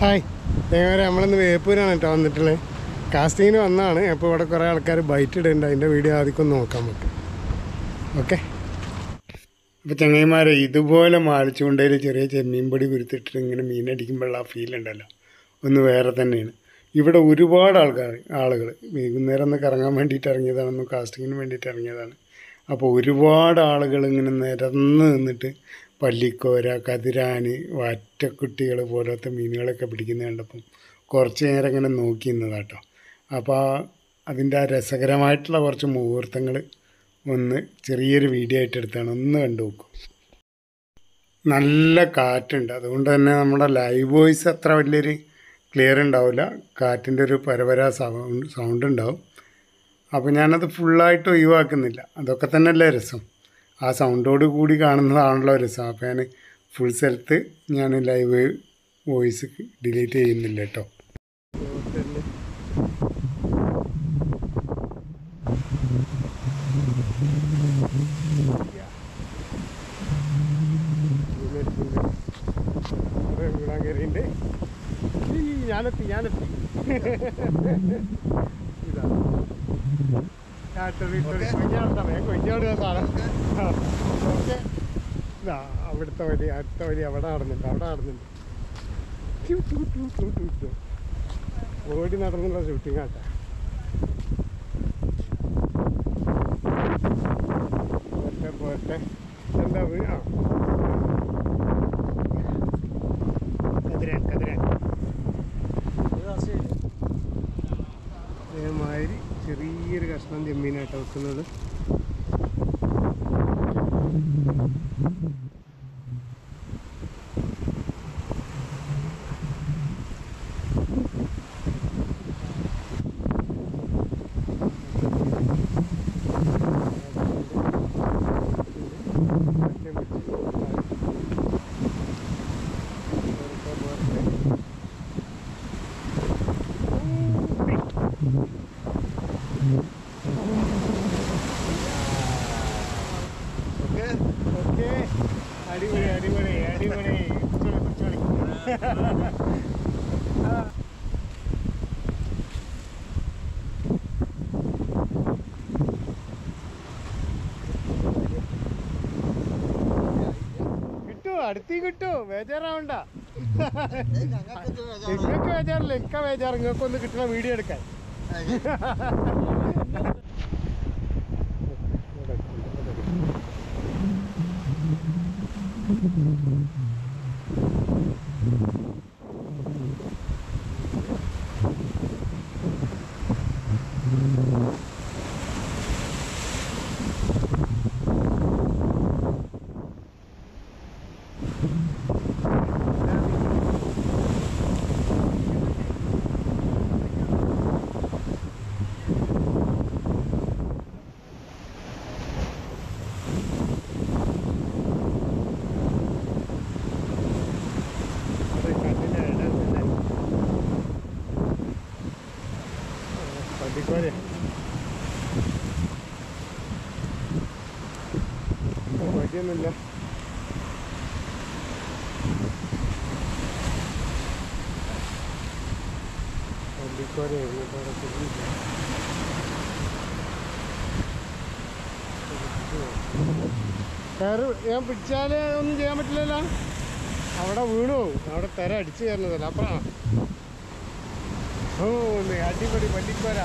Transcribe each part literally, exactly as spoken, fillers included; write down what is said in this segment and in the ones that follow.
Hi, അതേമാതിരി നമ്മളിന്ന് വേപ്പൂരാണ് കേട്ടോ വന്നിട്ടുള്ളത്. കാസ്റ്റിങ്ങിന് വന്നതാണ്. അപ്പോൾ ഇവിടെ കുറേ ആൾക്കാർ ബൈറ്റ് ഇടുന്നുണ്ട്. അതിൻ്റെ വീഡിയോ ആദ്യം നോക്കാൻ പറ്റും. ഓക്കെ. അപ്പോൾ ചങ്ങായിമാരെ, ഇതുപോലെ മാളിച്ചുകൊണ്ടതിൽ ചെറിയ ചെമ്മീൻ പൊടി കുരുത്തിട്ടിട്ട് ഇങ്ങനെ മീനടിക്കുമ്പോഴുള്ള ആ ഫീൽ ഉണ്ടല്ലോ, ഒന്ന് വേറെ തന്നെയാണ്. ഇവിടെ ഒരുപാട് ആൾക്കാർ ആളുകൾ വൈകുന്നേരം ഒന്ന് കറങ്ങാൻ വേണ്ടിയിട്ട് ഇറങ്ങിയതാണെന്നും കാസ്റ്റിങ്ങിന് വേണ്ടിയിട്ട് ഇറങ്ങിയതാണ്. അപ്പോൾ ഒരുപാട് ആളുകൾ ഇങ്ങനെ നിരന്ന് നിന്നിട്ട് പല്ലിക്കോര, കതിരാന്, വാറ്റക്കുട്ടികൾ പോലത്തെ മീനുകളൊക്കെ പിടിക്കുന്നത് കണ്ടപ്പം കുറച്ച് നേരം ഇങ്ങനെ നോക്കി നിന്നതാട്ടോ. അപ്പോൾ അതിൻ്റെ ആ രസകരമായിട്ടുള്ള കുറച്ച് മുഹൂർത്തങ്ങൾ ഒന്ന് ചെറിയൊരു വീഡിയോ ആയിട്ട് എടുത്താണ്. ഒന്ന് കണ്ടു നോക്കും. നല്ല കാറ്റുണ്ട്, അതുകൊണ്ട് തന്നെ നമ്മുടെ ലൈവ് വോയിസ് അത്ര വലിയൊരു ക്ലിയർ ഉണ്ടാവില്ല. കാറ്റിൻ്റെ ഒരു പരപരാ സൗണ്ട് സൗണ്ട് ഉണ്ടാവും. അപ്പോൾ ഞാനത് ഫുള്ളായിട്ട് ഒഴിവാക്കുന്നില്ല. അതൊക്കെ തന്നെയല്ലേ രസം. ആ സൗണ്ടോട് കൂടി കാണുന്നതാണല്ലോ രസം. അപ്പോൾ ഞാൻ ഫുൾ സ്ഥലത്ത് ഞാൻ ലൈവ് വോയിസ് ഡിലീറ്റ് ചെയ്യുന്നില്ല കേട്ടോ. ഞാനെത്തി ഞാനെത്തി ഇതാ കൊഞ്ഞോട് സാധനം. ഓക്കെ, ഇതാ അവിടുത്തെ വഴി, അടുത്ത വഴി അവിടെ നടന്നുണ്ട്, അവിടെ നടന്നുണ്ട്. ഓടി നടന്നുള്ള ഷൂട്ടിങ് ആട്ടെ. പോട്ടെ പോട്ടെ. എന്താ വീണോ? കതിരാൻ കതിരാൻ അതേമാതിരി ചെറിയൊരു കഷ്ണം ചെമ്മീനായിട്ട് വെക്കുന്നത്. അടിപൊളി അടിപൊളി അടിപൊളി. കിട്ടൂ, അടുത്തീ കിട്ടൂ, ബേജാറാവണ്ട. നിങ്ങൾക്ക് ബേജാറില്ല, എനിക്കാ ബേജാറ്. നിങ്ങൾക്കൊന്ന് കിട്ടുന്ന വീഡിയോ എടുക്കാൻ. പല്ലിക്കോര പറ്റിയൊന്നുമില്ല. പല്ലിക്കോരയായിരുന്നു കയറ്. ഞാൻ പിടിച്ചാൽ ഒന്നും ചെയ്യാൻ പറ്റില്ലല്ലോ, അവിടെ വീണു പോകും. അവിടെ തിര അടിച്ചു കയറുന്നതല്ല. അപ്പുറം ഓ അടിപൊളി പല്ലിക്കോര.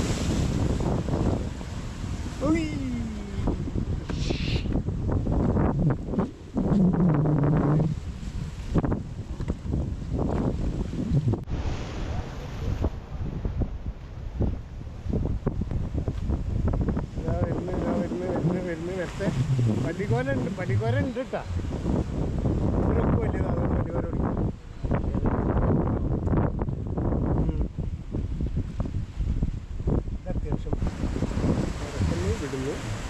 വരത്തെ പല്ലിക്കോര ഉണ്ട്, പല്ലിക്കോര ഉണ്ട് കേട്ടാ. ഇതിനൊക്കെ വലിയതാണ് പല്ലിക്കോര. അത്യാവശ്യം വിടുന്നു.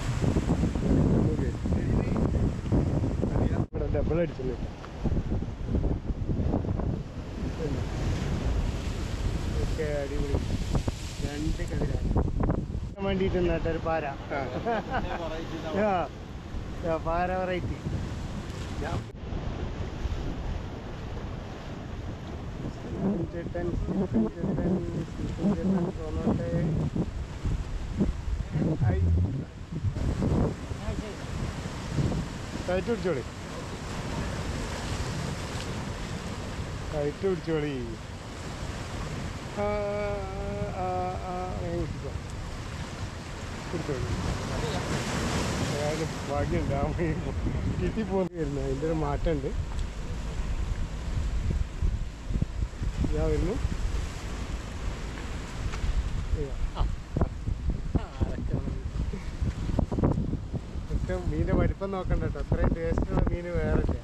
ഇവിടെ ഡബിൾ അടിച്ചു. ഓക്കെ, അടിപൊളി. രണ്ട് കതിരാണ് വേണ്ടിയിട്ട് നട്ടൊരു പാര. പാര വെറൈറ്റി. ചേട്ടൻ സ്റ്റീഫൻ ചേട്ടൻ സ്റ്റീഫൻ ചേട്ടൻ തോന്നട്ടെ. ഹായ്, കയറ്റ് പിടിച്ചോളി, കയറ്റ് പിടിച്ചോളി. ആ ആ ആ പിടിച്ചോ, പിടിച്ചോളി. ഏതായാലും ഭാഗ്യമുണ്ട്, ആ കിട്ടി പോന്ന് വരുന്നു. അതിൻ്റെ ഒരു മാറ്റമുണ്ട്. ഇതാ വരുന്നു. ഒക്കെ മീൻ്റെ വലിപ്പം നോക്കണ്ട കേട്ടോ, അത്രയും ടേസ്റ്റുള്ള മീൻ വേറെ ഇല്ല.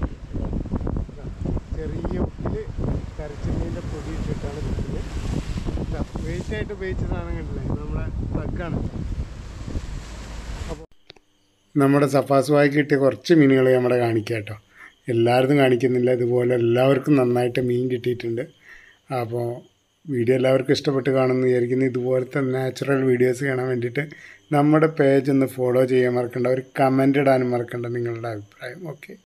ചെറിയ ഉപ്പിൽ കരച്ച മീനിൻ്റെ പൊടി ഇട്ടിട്ടാണ് കിട്ടുന്നത്. വെയിറ്റായിട്ട് ഉപയോഗിച്ച സാധനം കണ്ടില്ലേ, നമ്മളെ പ്ലഗാണ്. അപ്പോൾ നമ്മുടെ സഫാസുവായി കിട്ടിയ കുറച്ച് മീനുകൾ നമ്മുടെ കാണിക്കാം കേട്ടോ, എല്ലാവർക്കും കാണിക്കുന്നില്ല. ഇതുപോലെ എല്ലാവർക്കും നന്നായിട്ട് മീൻ കിട്ടിയിട്ടുണ്ട്. അപ്പോൾ വീഡിയോ എല്ലാവർക്കും ഇഷ്ടപ്പെട്ട് കാണുമെന്ന് വിചാരിക്കുന്നു. ഇതുപോലത്തെ നാച്ചുറൽ വീഡിയോസ് കാണാൻ വേണ്ടിയിട്ട് നമ്മുടെ പേജ് ഒന്ന് ഫോളോ ചെയ്യാൻ മറക്കണ്ട, ഒരു കമൻ്റ് ഇടാനും മറക്കണ്ട നിങ്ങളുടെ അഭിപ്രായം. ഓക്കെ.